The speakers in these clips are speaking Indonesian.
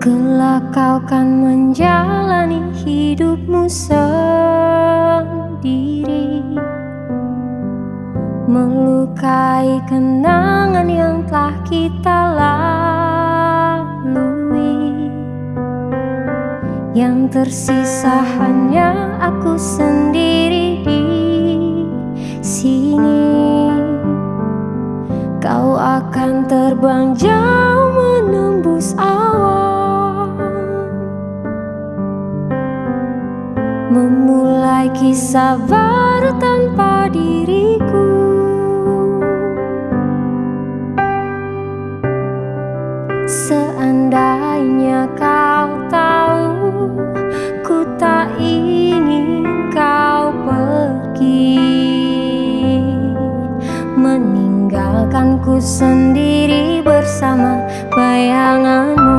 Kelak kau kan menjalani hidupmu sendiri, melukai kenangan yang telah kita lalui. Yang tersisa hanya aku sendiri di sini. Kau akan terbang jauh menembus awan, memulai kisah baru tanpa diriku. Seandainya kau tahu, ku tak ingin kau pergi, meninggalkanku sendiri bersama bayanganmu.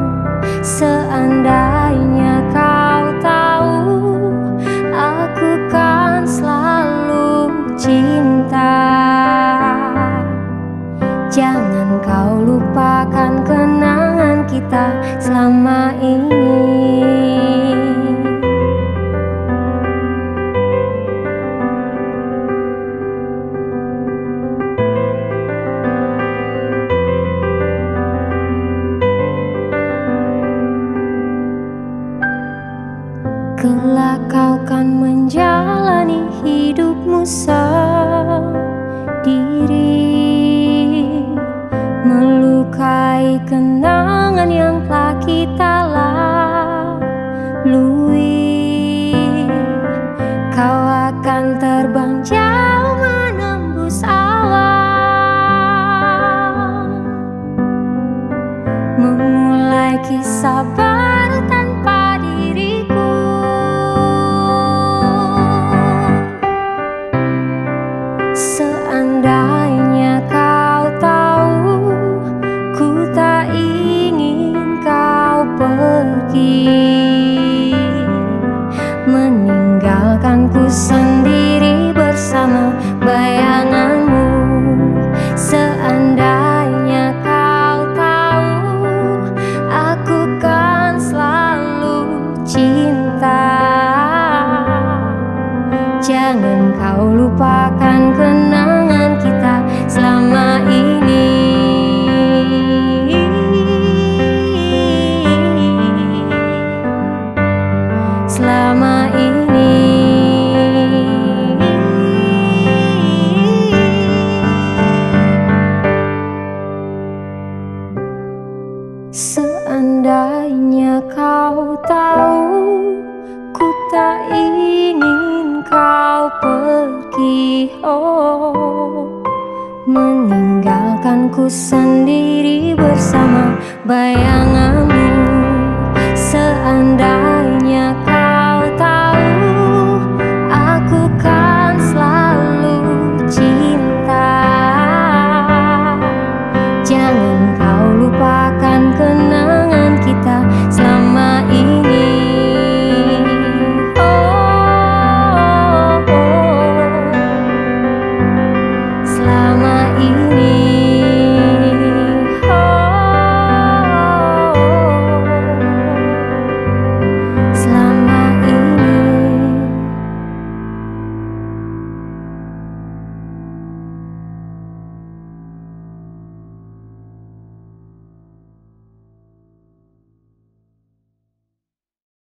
Seandainya kau tahu, aku kan selalu cinta. Jangan kau lupakan kenangan kita selama ini. Kelak kau kan menjalani hidupmu sendiri, melukai kenangan yang telah kita lalui. Kau akan terbang jauh menembus awan, memulai kisah baru tanpa diriku. Seandainya kau tahu, ku tak ingin kau pergi, meninggalkanku sendiri bersama bayanganmu. Seandainya kau tahu, aku kan selalu cinta. Jangan kau lupakan kenangan kita selama ini. Selama ini. Seandainya kau tahu, ku tak ingin kau pergi, oh, meninggalkanku sendiri bersama bayangan.